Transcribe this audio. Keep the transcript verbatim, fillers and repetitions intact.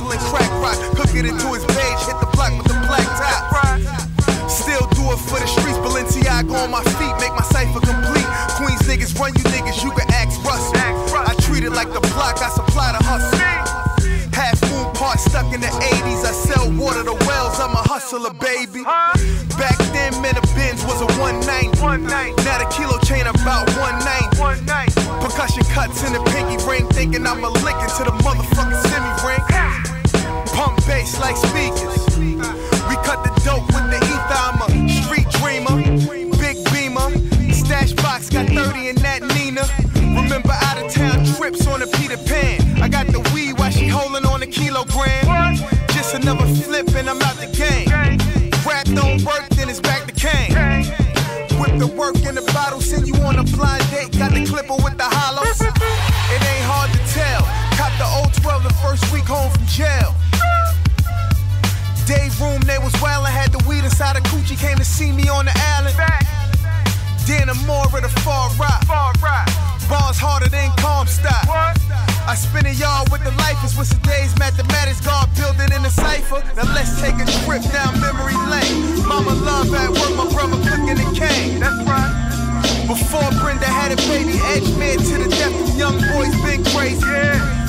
hustling crack rock, cook it into his beige, hit the block with the black top. Still do it for the streets, Balenciaga on my feet, make my cipher complete. Queens niggas run you niggas, you can ask Russell. I treat it like the block, I supply the hustle. Half moon part stuck in the eighties, I sell water to wells, I'm a hustler, baby. Back then, man, a Benz was a one ninety. Now the kilo chain about one ninety. Percussion cuts in the pinky ring, thinking I'm a lick into the motherfucking semi-ring. Pump bass like speakers. We cut the dope with the ether, I'm a street dreamer. Big beamer, stash box, got thirty in that Nina. Remember out of town trips on a Peter Pan. I got the weed while she holding on a kilogram. Just another flip and I'm out the game. Rap don't work, then it's back to Kane. Whip the work in the bottle, send you on a blind date. Got the clipper with the hollows. It ain't hard to tell. Cop the old twelve the first week home from jail. Day room, they was wildin', had the weed inside a coochie, came to see me on the island. Then I'm more at the far right. Bars harder than Comstock. I spin a yard with the lifers, with today's mathematics, God build it in a cipher. Now let's take a trip down memory lane. Mama love at work, my brother cooking the cane. That's right. Before Brenda had a baby, Edgemere to the death, young boys been crazy. Yeah.